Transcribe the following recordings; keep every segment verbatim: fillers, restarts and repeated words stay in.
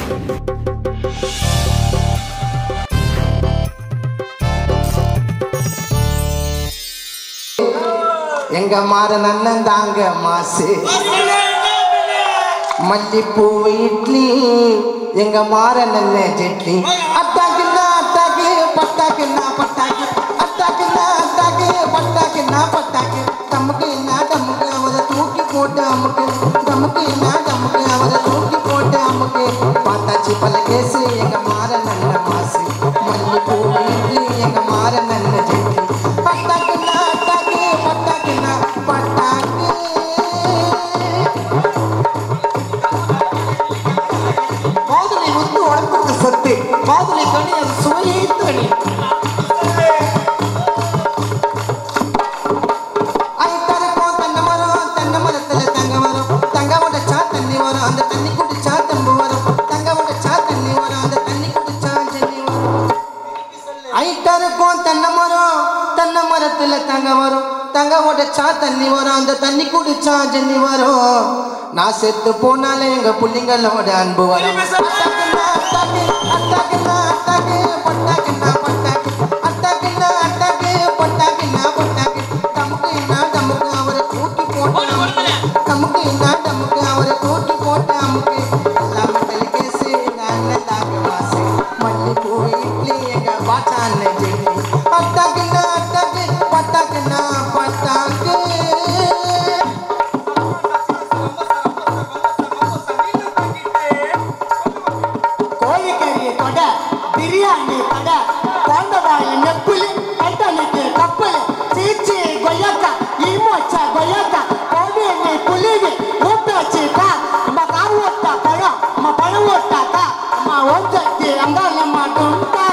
எங்க மாறன் அண்ணன் தாங்க மாசு மல்லிப்பூ இட்லி எங்க மாறன் அண்ணன் ஜெட்லி அட்டாக்குன்னா அட்டாக்கு பட்டாக்குன்னா பட்டாக்கு அட்டாக்குன்னா அட்டாக்கு பட்டாக்குன்னா பட்டாக்கு தமக்கு என்ன தமக்கு அவரை தூக்கி போட்டு அமுக்கு தமக்கு என்ன தமக்கு அவரை தூக்கி போட்டு அமுக்கு பார்த்தாச்சு பல கேசு எங்க மாறன் அண்ணன் மாசு மல்லிப்பூ இட்லி எங்க மாறன் அண்ணன் ஜெட்லி பட்டாக்குன்னா அட்டாக்கு பட்டாக்குன்னா பட்டாக்கு மாதுளை வந்து உடம்புக்கு சத்து மாதுளை கனி அது சுவையே தனி ஐத்தரக்கும் தென்னை மரம் தென்னை மரத்துல தங்க வரும் தங்க உடைச்சா தண்ணி வரும் அந்த தண்ணி குடிச்சா தம்பு வரும் தங்க உடைச்சா தண்ணி வரும் அந்த தண்ணி குடிச்சா ஜெல்லி வரும் ஐத்தரக்கும் தென்னை மரம் தென்னை மரத்துல தங்க வரும் தங்க உடைச்சா தண்ணி வரும் அந்த தண்ணி குடிச்சா ஜெல்லி வரும் நான் செத்து போனாலே எங்க புள்ளிங்களோட அன்பு வரும் அட்டாக்குன்னா அட்டாக்கு அட்டாக்குன்னா அட்டாக்கு பட்டாக்குன்னா பட்டாக்கு அட்டாக்குன்னா அட்டாக்கு பட்டாக்குன்னா பட்டாக்கு தமுக்கு என்ன தமுக்கு அவரை தூக்கி போட்டு அமுக்கு தமுக்கு என்ன தமுக்கு அவரை தூக்கி போட்டு அமுக்கு எல்லாம் மெட்டல் கேசு எங்க அண்ணன் தாங்க வாசு மல்லிப்பூ இட்லி எங்க பாட்டா அண்ணன் ஜெட்லி அட்டாக்குன்னா அட்டாக்கு பட்டாக்குன்னா பட்டாக்கு பிரியாணி கடை கொண்டவாய் நெப்புலி கட்டனுக்கு கப்பல் சீச்சி கொய்யக்கா இமோச்சா கொய்யக்கா கோடினி புலிவி ஊட்டாச்சிக்கா நம்ம காவு ஓட்டா பழம் நம்ம பழம் ஓட்டாக்கா நம்ம ஓட்டத்தி அங்க நம்ம துண்டா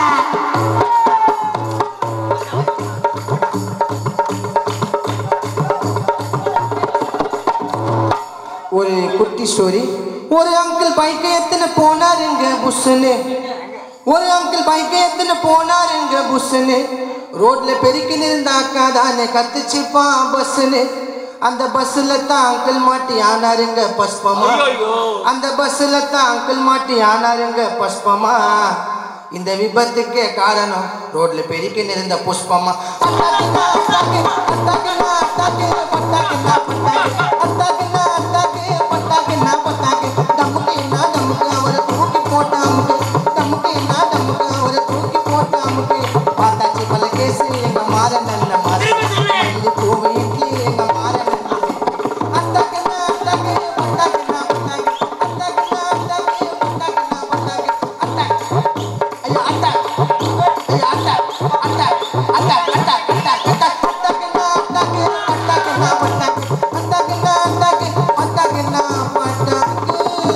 ஒரு குட்டி ஸ்டோரி ஒரு அங்கிள் பைக்கை எத்தனை போனாருங்க புஷ்ஷுன்னு ஒரு அங்கிள் பைக்கை எத்தனை போனாருங்க புஷ்ஷுன்னு ரோட்ல பெருக்கி இருந்தாக்கா தானே கத்துச்சுப்பான் பஸ்ஸுன்னு அந்த பஸ்ஸுல தான் அங்கிள் மாட்டி ஆனாருங்க பஸ்பமா அந்த பஸ்ஸுல தான் அங்கிள் மாட்டி ஆனாருங்க பஸ்பமா இந்த விபத்துக்கே காரணம் ரோட்ல பெருக்கி இருந்த புஷ்பமா அட்டாக்குன்னா அட்டாக்கு அட்டாக்குன்னா அட்டாக்கு பட்டாக்குன்னா பட்டாக்கு அட்டாக்குன்னா அட்டாக்கு பட்டாக்குன்னா பட்டாக்கு தமுக்கு என்ன தமுக்கு அவரை தூக்கி போட்டு அமுக்கு தமுக்கு என்ன தமுக்கு அவரை தூக்கி போட்டு அமுக்கு பார்த்தாச்சு பல கேசு எங்க மாறன் நல்ல மாறன் மல்லிப்பூ இட்லி எங்க மாறன் அட்டாக்குன்னா அட்டாக்கு பட்டாக்குன்னா பட்டாக்கு அட்டாக்குன்னா அட்டாக்கு பட்டாக்குன்னா பட்டாக்கு அட்டாக் ஐயோ அட்டாக் ஐயோ attack attack attack attack attack attack பட்டாக்குன்னா அட்டாக்கு பட்டாக்குன்னா பட்டாக்கு அட்டாக்குன்னா அட்டாக்கு பட்டாக்குன்னா பட்டாக்கு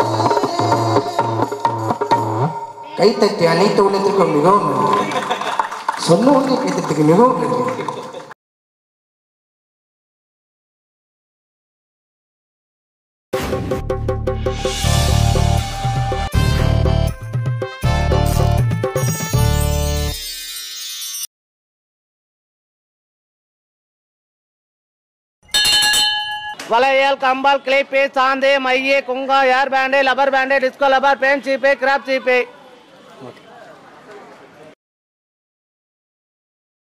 கைத்தட்டி அனைத்து உள்ளத்திற்கும் மிகவும் நன்றி சொன்ன ஒன்றை கைத்தட்டுக்கு மிகவும் நன்றி वलयल कंबल क्लिप चांदे मइये कुंगा hair band rubber band disco rubber pen चीपे क्रैप चीपे